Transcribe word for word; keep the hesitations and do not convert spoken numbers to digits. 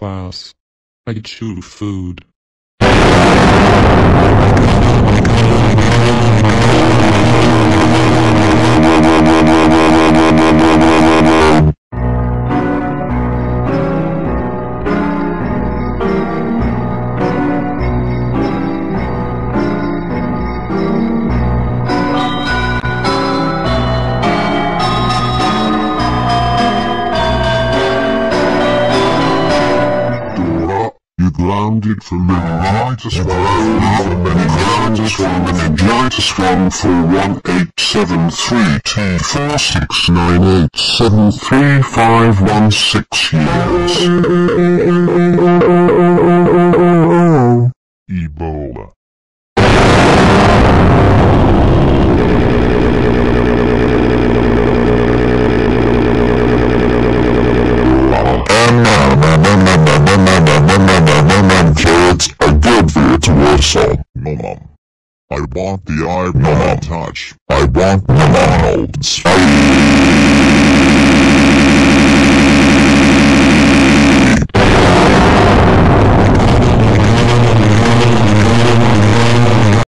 class. I chew food. Grounded for meningitis one, meningitis one, meningitis one for one eight seven three T four six nine eight seven three five one six years. Ebola. Kids are good for you to Warsaw. No, Mom. I want the eye no, Mom. Touch. I want McDonald's.